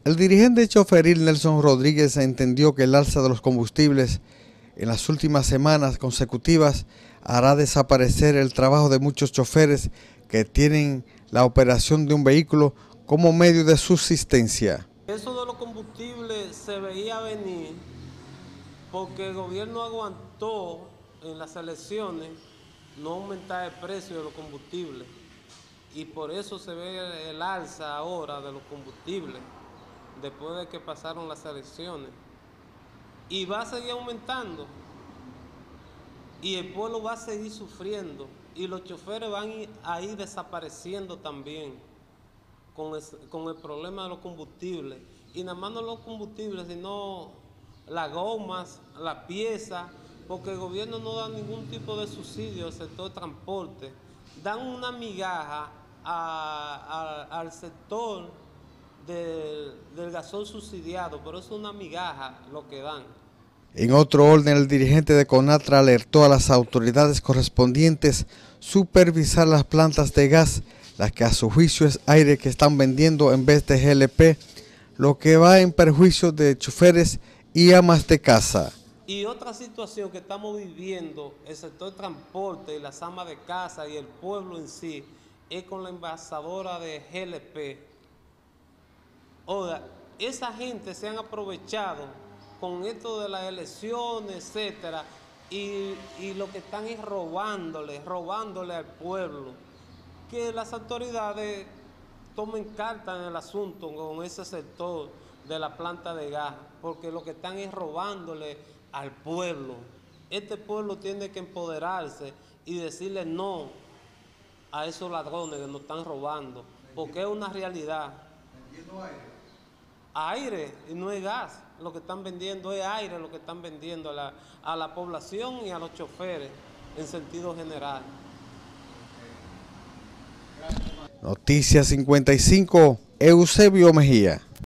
El dirigente choferil Nelson Rodríguez entendió que el alza de los combustibles en las últimas semanas consecutivas hará desaparecer el trabajo de muchos choferes que tienen la operación de un vehículo como medio de subsistencia. Eso de los combustibles se veía venir porque el gobierno aguantó en las elecciones no aumentar el precio de los combustibles y por eso se ve el alza ahora de los combustibles después de que pasaron las elecciones y va a seguir aumentando y el pueblo va a seguir sufriendo y los choferes van a ir desapareciendo también con el problema de los combustibles y nada más no los combustibles sino las gomas, las piezas, porque el gobierno no da ningún tipo de subsidio al sector transporte, dan una migaja al sector del gasol subsidiado, pero es una migaja lo que dan. En otro orden, el dirigente de CONATRA alertó a las autoridades correspondientes supervisar las plantas de gas, las que a su juicio es aire que están vendiendo en vez de GLP, lo que va en perjuicio de choferes y amas de casa. Y otra situación que estamos viviendo, el sector transporte y las amas de casa y el pueblo en sí, es con la envasadora de GLP. Ahora, esa gente se han aprovechado con esto de las elecciones, etcétera, y lo que están es robándole al pueblo. Que las autoridades tomen carta en el asunto con ese sector de la planta de gas, porque lo que están es robándole al pueblo. Este pueblo tiene que empoderarse y decirle no a esos ladrones que nos están robando, porque es una realidad. ¿Vendiendo aire? Aire, y no es gas. Lo que están vendiendo es aire, lo que están vendiendo a la población y a los choferes en sentido general. Noticias 55, Eusebio Mejía.